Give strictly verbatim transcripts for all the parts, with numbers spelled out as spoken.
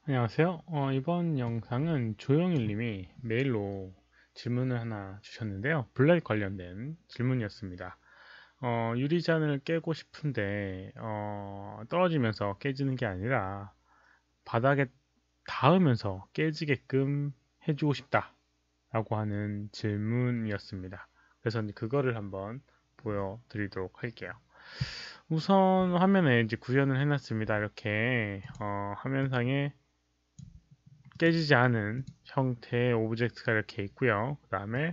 안녕하세요. 어, 이번 영상은 조영일 님이 메일로 질문을 하나 주셨는데요. 블랙 관련된 질문이었습니다. 어, 유리잔을 깨고 싶은데 어, 떨어지면서 깨지는 게 아니라 바닥에 닿으면서 깨지게끔 해주고 싶다 라고 하는 질문이었습니다. 그래서 이제 그거를 한번 보여드리도록 할게요. 우선 화면에 이제 구현을 해놨습니다. 이렇게 어, 화면상에 깨지지 않은 형태의 오브젝트가 이렇게 있고요. 그 다음에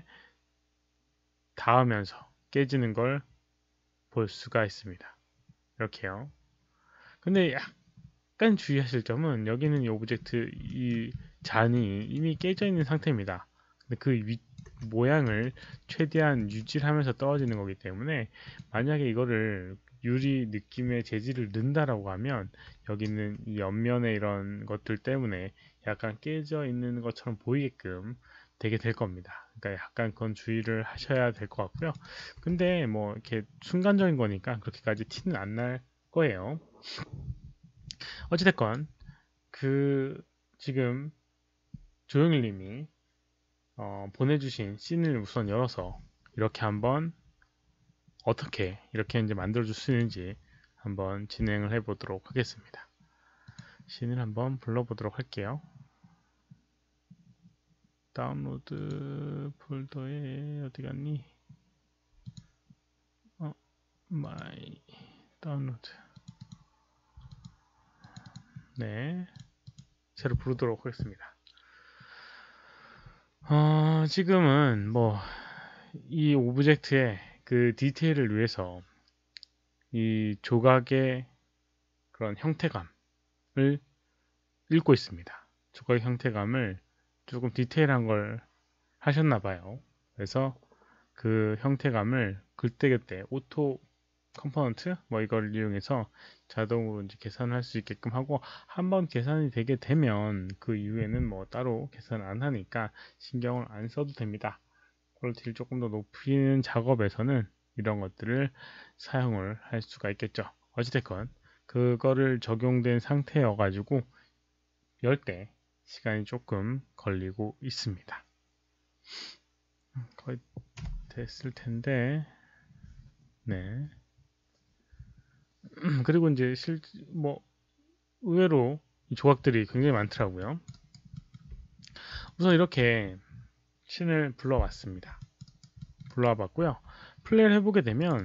닿으면서 깨지는 걸 볼 수가 있습니다. 이렇게요. 근데 약간 주의하실 점은 여기는 이 오브젝트 이 잔이 이미 깨져 있는 상태입니다. 근데 그 위, 모양을 최대한 유지하면서 떨어지는 거기 때문에 만약에 이거를 유리 느낌의 재질을 넣는다라고 하면 여기는 이 옆면에 이런 것들 때문에 약간 깨져 있는 것처럼 보이게끔 되게 될 겁니다. 그러니까 약간 그건 주의를 하셔야 될 것 같고요. 근데 뭐 이렇게 순간적인 거니까 그렇게까지 티는 안 날 거예요. 어찌됐건 그 지금 조용일 님이 어, 보내주신 씬을 우선 열어서 이렇게 한번 어떻게 이렇게 이제 만들어줄 수 있는지 한번 진행을 해 보도록 하겠습니다. 씬을 한번 불러보도록 할게요. 다운로드 폴더에 어디 갔니? 어, 마이 다운로드. 네, 새로 부르도록 하겠습니다. 어, 지금은 뭐 이 오브젝트의 그 디테일을 위해서 이 조각의 그런 형태감을 읽고 있습니다. 조각의 형태감을 조금 디테일한 걸 하셨나 봐요. 그래서 그 형태감을 그때그때 오토 컴포넌트 뭐 이걸 이용해서 자동으로 이제 계산할 수 있게끔 하고 한번 계산이 되게 되면 그 이후에는 뭐 따로 계산 안 하니까 신경을 안 써도 됩니다. 퀄리티를 조금 더 높이는 작업에서는 이런 것들을 사용을 할 수가 있겠죠. 어찌됐건 그거를 적용된 상태여 가지고 열 때 시간이 조금 걸리고 있습니다. 거의 됐을 텐데 네. 그리고 이제 실 뭐 의외로 이 조각들이 굉장히 많더라고요. 우선 이렇게 신을 불러왔습니다. 불러와 봤고요. 플레이를 해보게 되면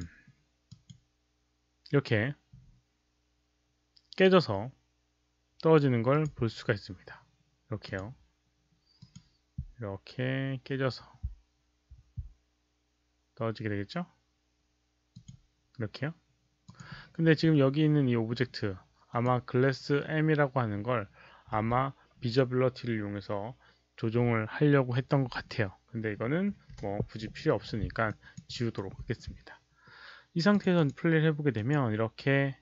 이렇게 깨져서 떨어지는 걸 볼 수가 있습니다. 이렇게요. 이렇게 깨져서 떨어지게 되겠죠? 이렇게요. 근데 지금 여기 있는 이 오브젝트 아마 클래스 M이라고 하는 걸 아마 비저빌러티를 이용해서 조정을 하려고 했던 것 같아요. 근데 이거는 뭐 굳이 필요 없으니까 지우도록 하겠습니다. 이 상태에서 플레이를 해보게 되면 이렇게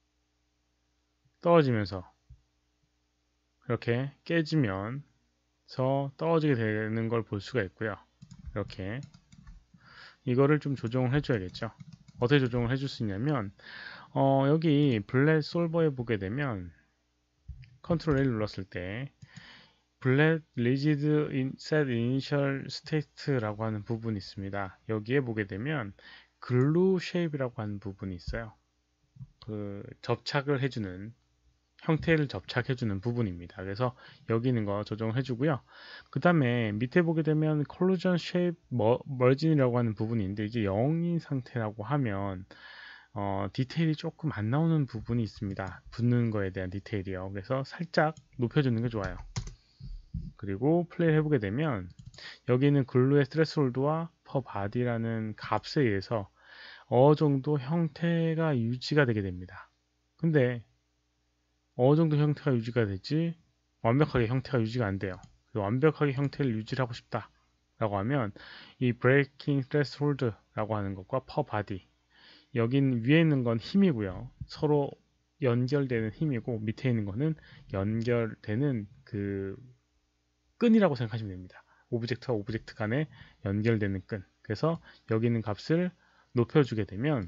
떨어지면서 이렇게 깨지면서 떨어지게 되는 걸 볼 수가 있고요. 이렇게 이거를 좀 조정을 해줘야겠죠. 어떻게 조정을 해줄 수 있냐면 어, 여기 블렛 솔버에 보게 되면 컨트롤 L 눌렀을 때 블렛 리지드 set initial state라고 하는 부분이 있습니다. 여기에 보게 되면 글루 쉐입이라고 하는 부분이 있어요. 그 접착을 해주는 형태를 접착해주는 부분입니다. 그래서 여기 있는 거 조정을 해주고요. 그 다음에 밑에 보게 되면 컬루전 쉐입 머진이라고 하는 부분이 있는데 이게 영인 상태라고 하면 어, 디테일이 조금 안 나오는 부분이 있습니다. 붙는 거에 대한 디테일이요. 그래서 살짝 높여주는 게 좋아요. 그리고 플레이 해보게 되면 여기는 글루의 스트레스홀드와 퍼 바디라는 값에 의해서 어느 정도 형태가 유지가 되게 됩니다. 근데 어느 정도 형태가 유지가 되지 완벽하게 형태가 유지가 안 돼요. 완벽하게 형태를 유지하고 싶다 라고 하면 이 breaking threshold라고 하는 것과 per body 여긴 위에 있는 건 힘이고요. 서로 연결되는 힘이고 밑에 있는 거는 연결되는 그 끈이라고 생각하시면 됩니다. 오브젝트와 오브젝트 간에 연결되는 끈. 그래서 여기 있는 값을 높여주게 되면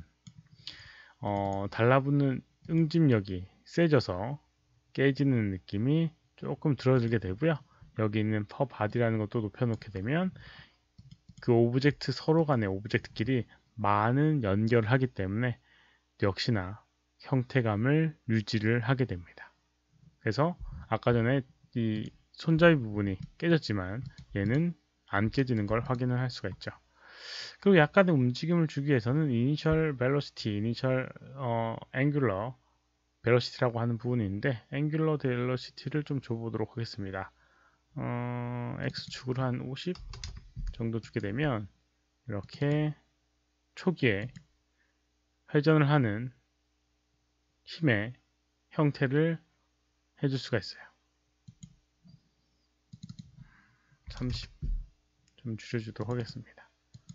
어, 달라붙는 응집력이 세져서 깨지는 느낌이 조금 줄어들게 되고요. 여기 있는 per body라는 것도 높여놓게 되면 그 오브젝트 서로 간의 오브젝트끼리 많은 연결을 하기 때문에 역시나 형태감을 유지를 하게 됩니다. 그래서 아까 전에 이 손잡이 부분이 깨졌지만 얘는 안 깨지는 걸 확인을 할 수가 있죠. 그리고 약간의 움직임을 주기 위해서는 initial velocity, initial 어, angular velocity라고 하는 부분이 있는데 angular velocity를 좀 줘보도록 하겠습니다. 어, x축으로 한 오십 정도 주게 되면 이렇게 초기에 회전을 하는 힘의 형태를 해줄 수가 있어요. 삼십 좀 줄여주도록 하겠습니다.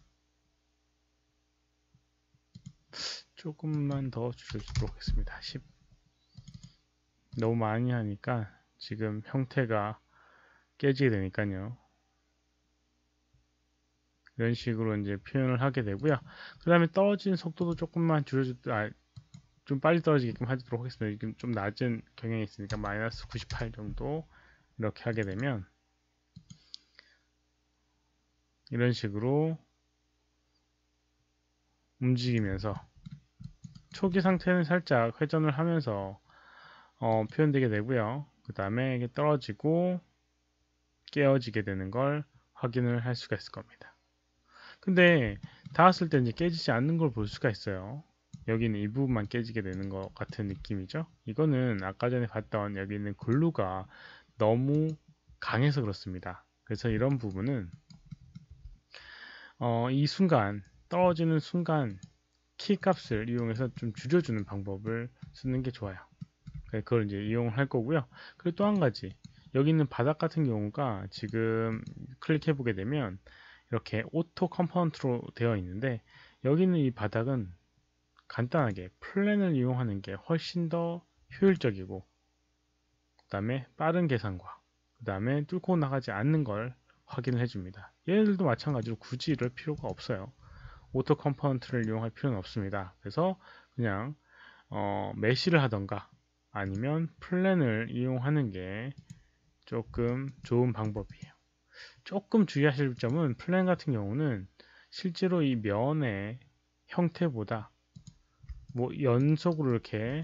조금만 더 줄여주도록 하겠습니다. 십 너무 많이 하니까 지금 형태가 깨지게 되니까요. 이런 식으로 이제 표현을 하게 되고요. 그 다음에 떨어지는 속도도 조금만 줄여주, 아, 좀 빨리 떨어지게끔 하도록 하겠습니다. 지금 좀 낮은 경향이 있으니까 마이너스 구십팔 정도 이렇게 하게 되면 이런 식으로 움직이면서 초기 상태는 살짝 회전을 하면서 어, 표현되게 되고요. 그 다음에 이게 떨어지고 깨어지게 되는 걸 확인을 할 수가 있을 겁니다. 근데 닿았을 때 이제 깨지지 않는 걸 볼 수가 있어요. 여기는 이 부분만 깨지게 되는 것 같은 느낌이죠. 이거는 아까 전에 봤던 여기 있는 글루가 너무 강해서 그렇습니다. 그래서 이런 부분은 어, 이 순간 떨어지는 순간 키 값을 이용해서 좀 줄여주는 방법을 쓰는 게 좋아요. 그걸 이제 이용을 할 거고요. 그리고 또 한 가지 여기 있는 바닥 같은 경우가 지금 클릭해 보게 되면 이렇게 오토 컴포넌트로 되어 있는데 여기 있는 이 바닥은 간단하게 플랜을 이용하는 게 훨씬 더 효율적이고 그 다음에 빠른 계산과 그 다음에 뚫고 나가지 않는 걸 확인을 해줍니다. 얘들도 마찬가지로 굳이 이럴 필요가 없어요. 오토 컴포넌트를 이용할 필요는 없습니다. 그래서 그냥 어, 메시를 하던가 아니면 플랜을 이용하는 게 조금 좋은 방법이에요. 조금 주의하실 점은 플랜 같은 경우는 실제로 이 면의 형태보다 뭐 연속으로 이렇게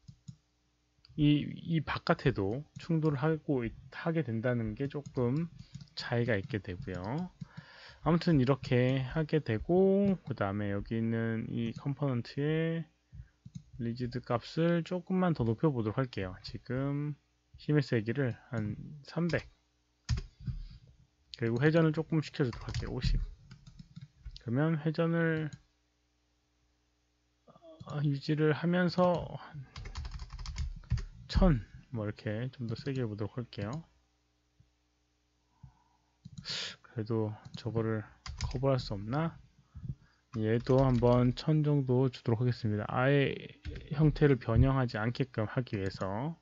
이, 이 바깥에도 충돌을 하고 하게 된다는 게 조금 차이가 있게 되고요. 아무튼 이렇게 하게 되고 그 다음에 여기 있는 이 컴포넌트의 리지드 값을 조금만 더 높여 보도록 할게요. 지금 힘의 세기를 한 삼백 그리고 회전을 조금 시켜주도록 할게요. 오십 그러면 회전을 유지를 하면서 천 뭐 이렇게 좀 더 세게 해보도록 할게요. 그래도 저거를 커버할 수 없나? 얘도 한번 천 정도 주도록 하겠습니다. 아예 형태를 변형하지 않게끔 하기 위해서.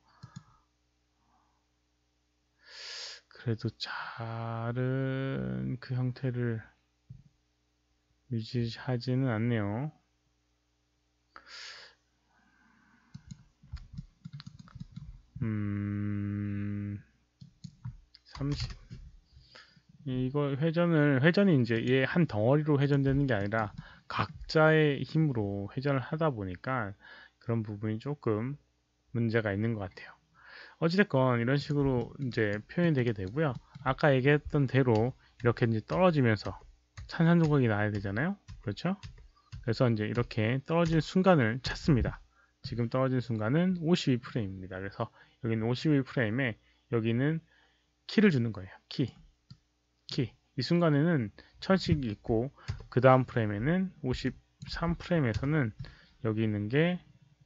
그래도 잘은 그 형태를 유지하지는 않네요. 음, 삼십. 이거 회전을, 회전이 이제 얘 한 덩어리로 회전되는 게 아니라 각자의 힘으로 회전을 하다 보니까 그런 부분이 조금 문제가 있는 것 같아요. 어찌됐건 이런 식으로 이제 표현이 되게 되고요. 아까 얘기했던 대로 이렇게 이제 떨어지면서 산산조각이 나야 되잖아요. 그렇죠? 그래서 이제 이렇게 떨어진 순간을 찾습니다. 지금 떨어진 순간은 오십이 프레임입니다. 그래서 여기는 오십이 프레임에 여기는 키를 주는 거예요. 키. 키. 이 순간에는 천씩 있고 그 다음 프레임에는 오십삼 프레임에서는 여기 있는 게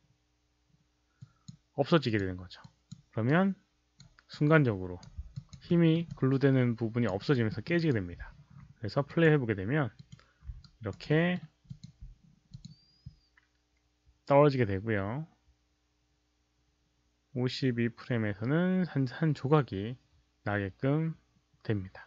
없어지게 되는 거죠. 그러면 순간적으로 힘이 글루되는 부분이 없어지면서 깨지게 됩니다. 그래서 플레이 해보게 되면 이렇게 떨어지게 되고요. 오십이 프레임에서는 한, 한 조각이 나게끔 됩니다.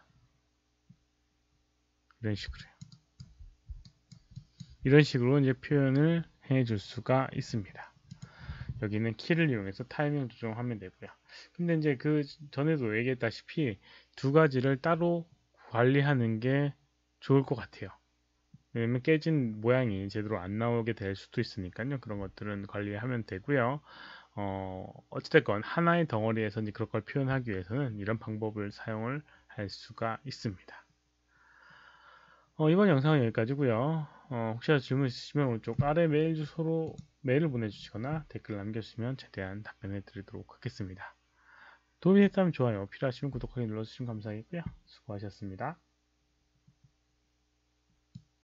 이런 식으로요. 이런 식으로 이제 표현을 해줄 수가 있습니다. 여기는 키를 이용해서 타이밍 조정하면 되고요. 근데 이제 그 전에도 얘기했다시피 두 가지를 따로 관리하는 게 좋을 것 같아요. 왜냐면 깨진 모양이 제대로 안 나오게 될 수도 있으니까요. 그런 것들은 관리하면 되고요. 어, 어찌됐건 하나의 덩어리에서 이제 그런 걸 표현하기 위해서는 이런 방법을 사용을 할 수가 있습니다. 어, 이번 영상은 여기까지고요. 어, 혹시라도 질문 있으시면 오른쪽 아래 메일 주소로 메일을 보내주시거나 댓글 남겨주시면 최대한 답변해 드리도록 하겠습니다. 도움이 됐다면 좋아요, 필요하시면 구독하기 눌러주시면 감사하겠고요. 수고하셨습니다.